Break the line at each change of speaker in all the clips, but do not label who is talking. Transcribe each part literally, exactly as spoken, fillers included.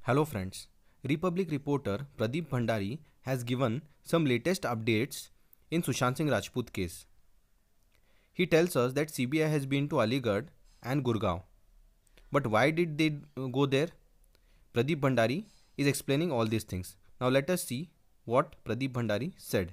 Hello friends, Republic reporter Pradeep Bhandari has given some latest updates in Sushant Singh Rajput case. He tells us that C B I has been to Aligarh and Gurgaon. But why did they go there? Pradeep Bhandari is explaining all these things. Now let us see what Pradeep Bhandari said.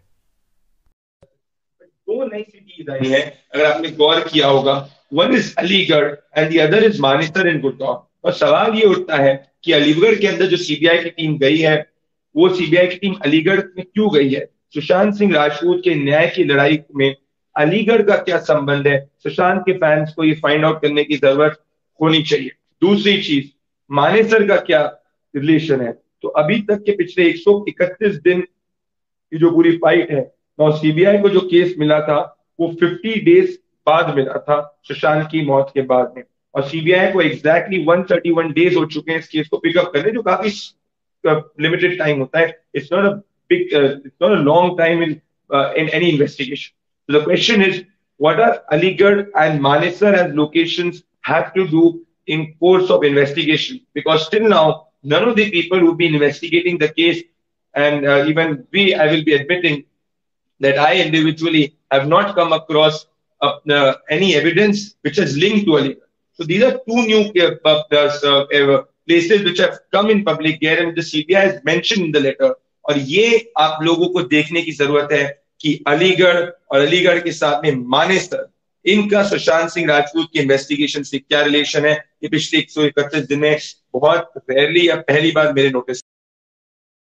दो नई cities आई हैं, अगर आपने गौर किया होगा, one is Aligarh and the other is Manesar in Gurgaon. और सवाल ये उठता है कि अलीगढ़ के अंदर जो सीबीआई की टीम गई है, वो सीबीआई की टीम अलीगढ़ में क्यों गई है? सुशांत सिंह राजपूत के न्याय की लड़ाई में अलीगढ़ का क्या संबंध है? सुशांत के फैंस को ये फाइंड आउट करने की जरूरत होनी चाहिए। दूसरी चीज, मानेसर का क्या रिलेशन है? तो अभी तक के पिछले एक सौ इकतीस दिन की जो पूरी फाइट है, और सीबीआई को जो केस मिला था वो पचास डेज बाद मिला था, सुशांत की मौत के बाद में। और सीबीआई को एग्जैक्टली एक सौ इकतीस डेज हो चुके हैं इस केस को पिकअप करने, जो काफी लिमिटेड टाइम होता है। It's not a big it's not a long time in in any investigation. The question is, what are Aligarh and Manesar as locations have to do in course of investigation? Because still now none of the people who've been investigating the case, and uh, even we, I will be admitting that I individually have not come across uh, uh, any evidence which is linked to Aligarh. So these are two new uh, uh, uh, places which have come in public here, and the C B I has mentioned in the letter. और ये आप लोगों को देखने की जरूरत है कि अलीगढ़ और अलीगढ़ के साथ में मानेसर, इनका सुशांत सिंह राजपूत की इन्वेस्टिगेशन से क्या रिलेशन है? ये पिछले एक सौ इकतीस दिन में बहुत रेयरली या पहली बार मेरे नोटिस